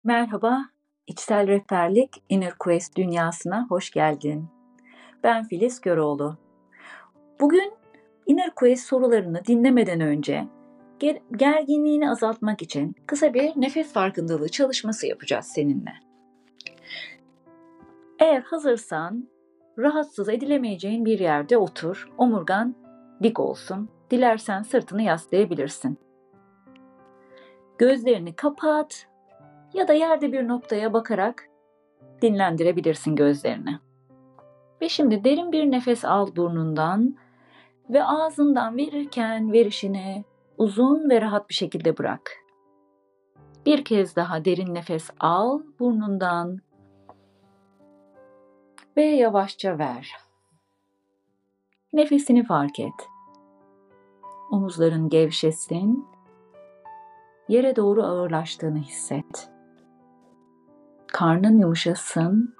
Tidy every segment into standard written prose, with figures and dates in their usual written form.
Merhaba, İçsel Rehberlik Inner Quest dünyasına hoş geldin. Ben Filiz Köroğlu. Bugün Inner Quest sorularını dinlemeden önce gerginliğini azaltmak için kısa bir nefes farkındalığı çalışması yapacağız seninle. Eğer hazırsan rahatsız edilemeyeceğin bir yerde otur, omurgan dik olsun. Dilersen sırtını yaslayabilirsin. Gözlerini kapat ya da yerde bir noktaya bakarak dinlendirebilirsin gözlerini. Ve şimdi derin bir nefes al burnundan ve ağzından verirken verişini uzun ve rahat bir şekilde bırak. Bir kez daha derin nefes al burnundan ve yavaşça ver. Nefesini fark et. Omuzların gevşesin, yere doğru ağırlaştığını hisset. Karnın yumuşasın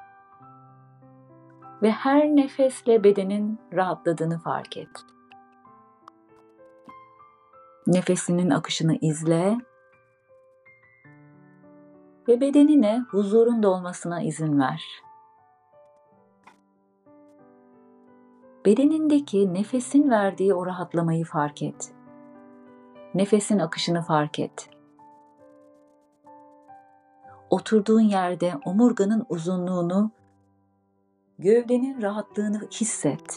ve her nefesle bedenin rahatladığını fark et. Nefesinin akışını izle ve bedenine huzurun dolmasına izin ver. Bedenindeki nefesin verdiği o rahatlamayı fark et. Nefesin akışını fark et. Oturduğun yerde omurganın uzunluğunu, gövdenin rahatlığını hisset.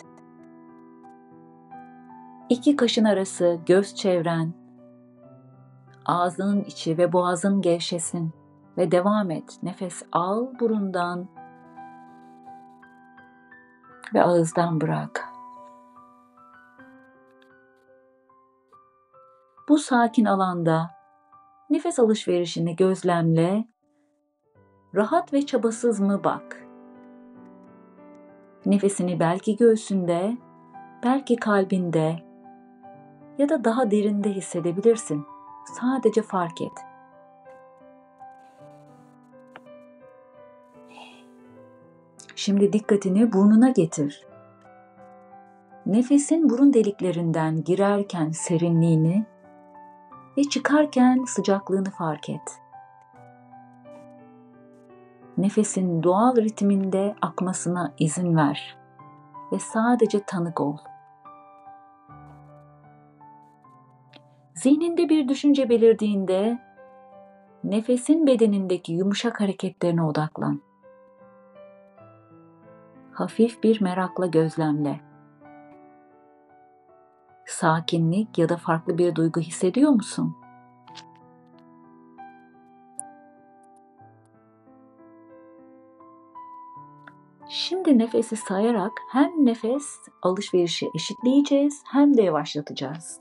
İki kaşın arası göz çevren, ağzının içi ve boğazın gevşesin ve devam et. Nefes al burundan ve ağızdan bırak. Bu sakin alanda nefes alışverişini gözlemle, rahat ve çabasız mı bak. Nefesini belki göğsünde, belki kalbinde ya da daha derinde hissedebilirsin. Sadece fark et. Şimdi dikkatini burnuna getir. Nefesin burun deliklerinden girerken serinliğini ve çıkarken sıcaklığını fark et. Nefesin doğal ritminde akmasına izin ver ve sadece tanık ol. Zihninde bir düşünce belirdiğinde nefesin bedenindeki yumuşak hareketlerine odaklan. Hafif bir merakla gözlemle. Sakinlik ya da farklı bir duygu hissediyor musun? Şimdi nefesi sayarak hem nefes alışverişi eşitleyeceğiz hem de yavaşlatacağız.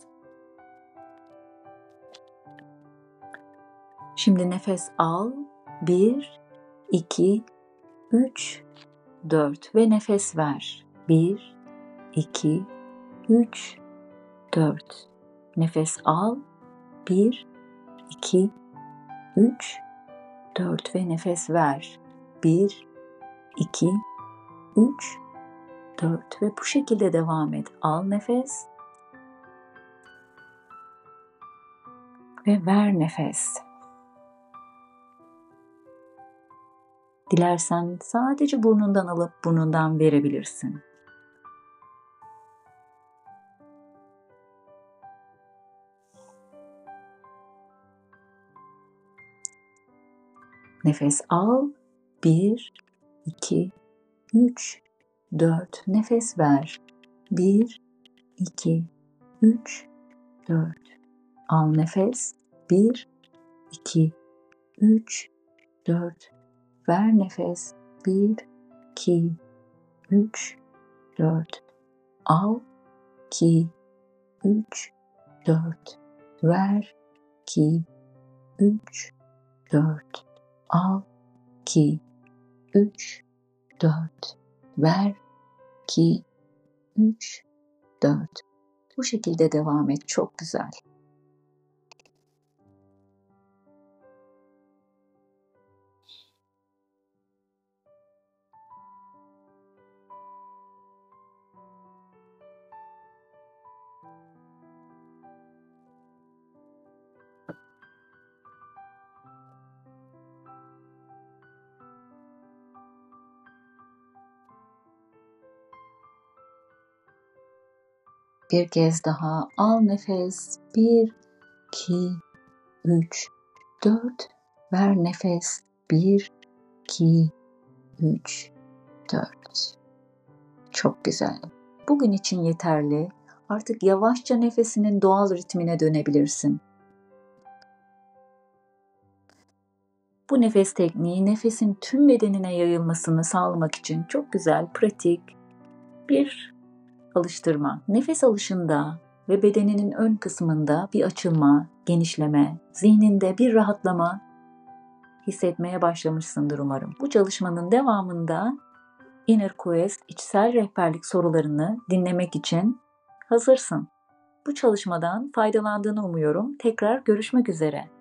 Şimdi nefes al. 1, 2, 3, 4 ve nefes ver. 1, 2, 3, 4. Nefes al. 1, 2, 3, 4 ve nefes ver. 1, 2, 3, 4 ve bu şekilde devam et. Al nefes ve ver nefes. Dilersen sadece burnundan alıp burnundan verebilirsin. Nefes al. 1, 2, 3, 4. Nefes ver. 1, 2, 3, 4. Al nefes. 1, 2, 3, 4. Ver nefes. 1, 2, 3, 4. Al. 2, 3, 4. Ver. 2, 3, 4. Al. 2, 3, 4. Ver. 2, 3, 4. Bu şekilde devam et. Çok güzel. Bir kez daha al nefes. 1, 2, 3, 4. Ver nefes. 1, 2, 3, 4. Çok güzel. Bugün için yeterli. Artık yavaşça nefesinin doğal ritmine dönebilirsin. Bu nefes tekniği nefesin tüm bedenine yayılmasını sağlamak için çok güzel, pratik bir alıştırma. Nefes alışında ve bedeninin ön kısmında bir açılma, genişleme, zihninde bir rahatlama hissetmeye başlamışsındır umarım. Bu çalışmanın devamında Inner Quest içsel rehberlik sorularını dinlemek için hazırsın. Bu çalışmadan faydalandığını umuyorum. Tekrar görüşmek üzere.